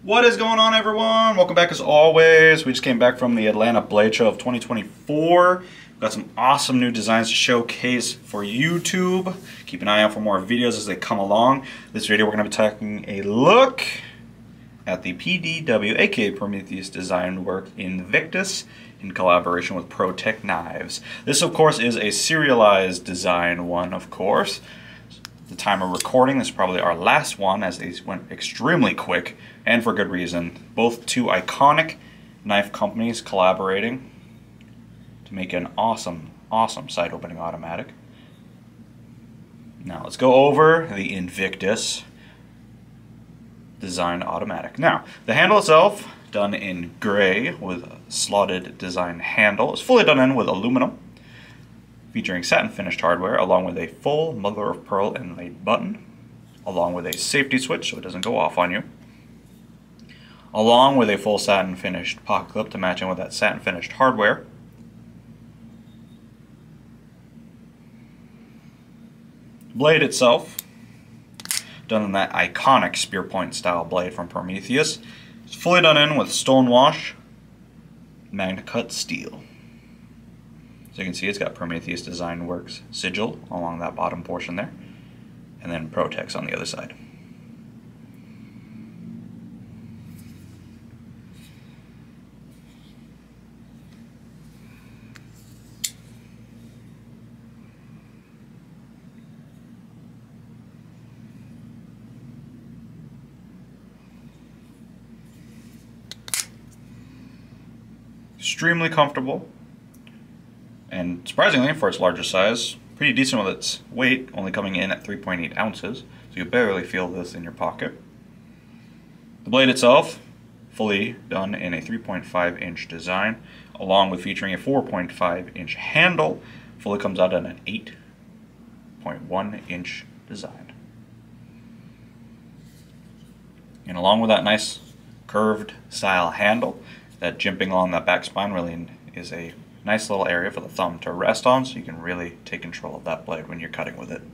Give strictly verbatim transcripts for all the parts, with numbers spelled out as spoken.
What is going on, everyone? Welcome back as always. We just came back from the Atlanta Blade Show of twenty twenty-four. We've got some awesome new designs to showcase for YouTube. Keep an eye out for more videos as they come along. This video we're going to be taking a look at the P D W, aka Prometheus Design Werx Invictus, in collaboration with Protech knives. This, of course, is a serialized design one, of course. The time of recording, this is probably our last one, as these went extremely quick, and for good reason. Both two iconic knife companies collaborating to make an awesome, awesome side-opening automatic. Now let's go over the Invictus Design Automatic. Now, the handle itself, done in gray with a slotted design handle, is fully done in with aluminum, featuring satin finished hardware, along with a full mother of pearl inlaid button, along with a safety switch so it doesn't go off on you, along with a full satin finished pocket clip to match in with that satin finished hardware. Blade itself, done in that iconic spear point style blade from Prometheus, it's fully done in with stonewash magna cut steel. So you can see it's got Prometheus Design Werx sigil along that bottom portion there, and then Protech on the other side. Extremely comfortable, and surprisingly, for its larger size, pretty decent with its weight, only coming in at three point eight ounces, so you barely feel this in your pocket. The blade itself, fully done in a three point five inch design, along with featuring a four point five inch handle, fully comes out in an eight point one inch design. And along with that nice curved style handle, that jimping along that back spine really is a nice little area for the thumb to rest on, so you can really take control of that blade when you're cutting with it.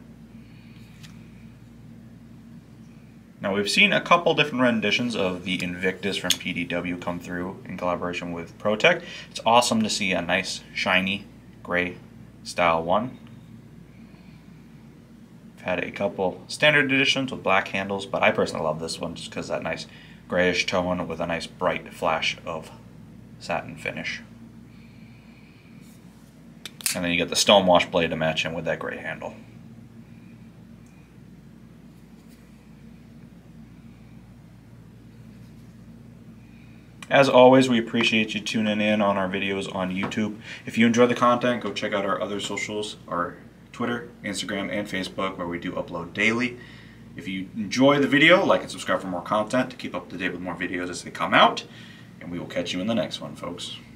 Now, we've seen a couple different renditions of the Invictus from P D W come through in collaboration with Protech. It's awesome to see a nice shiny gray style one. I've had a couple standard editions with black handles, but I personally love this one just because that nice grayish tone with a nice bright flash of satin finish. And then you get the stonewash blade to match in with that gray handle. As always, we appreciate you tuning in on our videos on YouTube. If you enjoy the content, go check out our other socials, our Twitter, Instagram, and Facebook, where we do upload daily. If you enjoy the video, like and subscribe for more content to keep up to date with more videos as they come out. And we will catch you in the next one, folks.